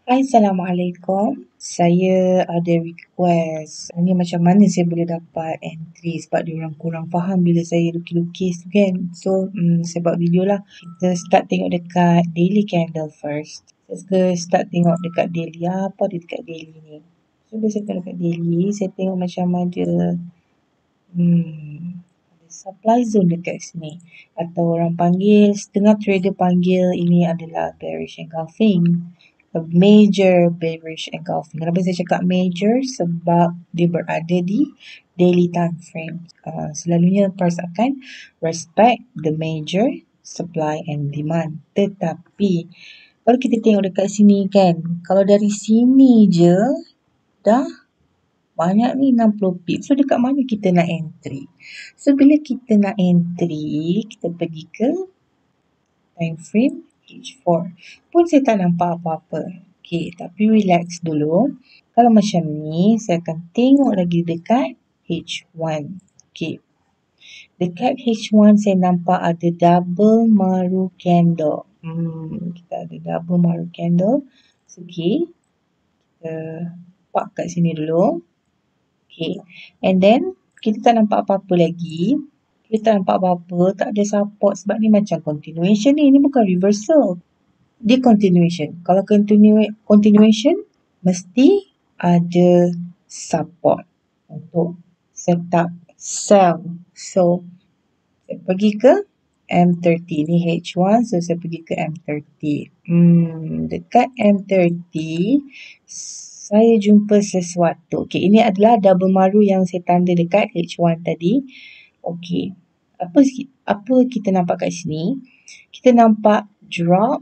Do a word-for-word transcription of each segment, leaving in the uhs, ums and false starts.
Hai, Assalamualaikum. Saya ada request. Ni macam mana saya boleh dapat entry sebab diorang kurang faham bila saya lukis-lukis tu kan. So, hmm, saya buat video lah. Kita start tengok dekat daily candle first. Saya suka start tengok dekat daily. Apa ada dekat daily ni? So, bila saya tengok dekat daily, saya tengok macam ada hmm, supply zone dekat sini, atau orang panggil, setengah trader panggil ini adalah bearish engulfing, a major bearish engulfing. Kenapa saya cakap major? Sebab dia berada di daily time frame. Uh, selalunya price akan respect the major supply and demand. Tetapi kalau kita tengok dekat sini kan, kalau dari sini je dah banyak ni enam puluh pip. So dekat mana kita nak entry? So bila kita nak entry, kita pergi ke time frame H four. Pun saya tak nampak apa-apa. Okay, tapi relax dulu. Kalau macam ni, saya akan tengok lagi dekat H one. Okay. Dekat H one saya nampak ada double maru candle. Hmm, kita ada double maru candle. So, okay. Kita park kat sini dulu. Okay, and then kita tak nampak apa-apa lagi. Kita tak nampak apa-apa, tak ada support sebab ni macam continuation ni. Ni bukan reversal. Dia continuation. Kalau continue, continuation, mesti ada support untuk set up sell. So, saya pergi ke M thirty. Ni H one, so saya pergi ke M thirty. Hmm, dekat M thirty, saya jumpa sesuatu. Okay, ini adalah double maru yang saya tanda dekat H one tadi. Okay, apa apa kita nampak kat sini? Kita nampak drop,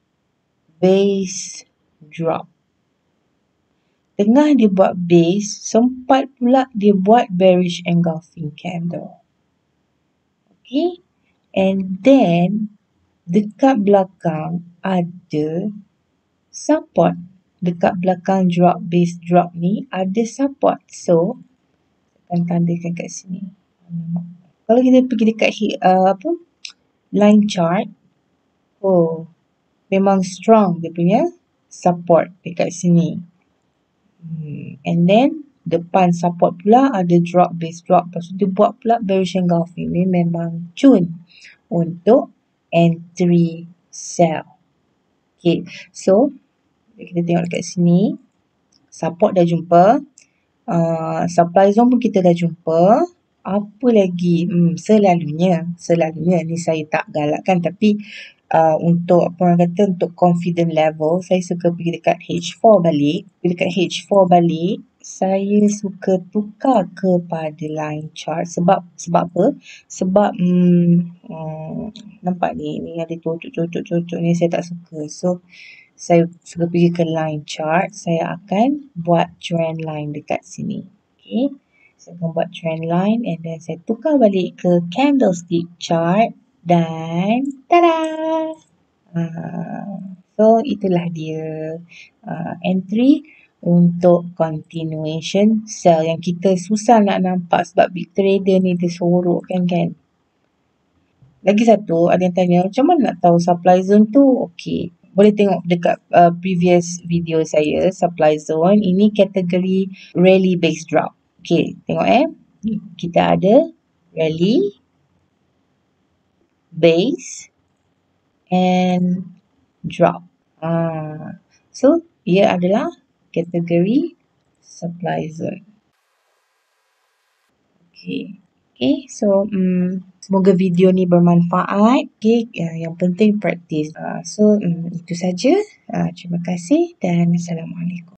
base, drop. Tengah dia buat base, sempat pula dia buat bearish engulfing candle. Okay, and then dekat belakang ada support. Dekat belakang drop, base, drop ni ada support. So, saya akan tandakan kat sini. Kalau kita pergi dekat uh, apa line chart, oh, memang strong dia punya support dekat sini. Hmm. And then, depan support pula ada drop, base, drop. Lepas tu dia buat pula bearish engulfing. Ni memang cun untuk entry sell. Okay, so kita tengok dekat sini, support dah jumpa, uh, supply zone pun kita dah jumpa. Apa lagi? Hmm, selalunya, selalunya ni saya tak galakkan, tapi uh, untuk apa orang kata, untuk confident level, saya suka pergi dekat H four balik. Pergi dekat H four balik, saya suka tukar kepada line chart. Sebab sebab apa? Sebab hmm, hmm, nampak ni, ni ada cucuk-cucuk-cucuk ni saya tak suka. So, saya suka pergi ke line chart. Saya akan buat trend line dekat sini. Okay. Saya akan buat trend line and then saya tukar balik ke candlestick chart dan tada! Uh, so, itulah dia uh, entry untuk continuation sell yang kita susah nak nampak sebab big trader ni dia sorok kan kan. Lagi satu, ada yang tanya macam mana nak tahu supply zone tu? Okay, boleh tengok dekat uh, previous video saya, supply zone. Ini kategori rally base drop. Okay, tengok eh. Kita ada rally, base, and drop. Ah, so, ia adalah kategori supply zone. Okay. Okay, so um, semoga video ni bermanfaat. Okay, uh, yang penting praktis. Uh, so, um, itu saja. Uh, terima kasih dan Assalamualaikum.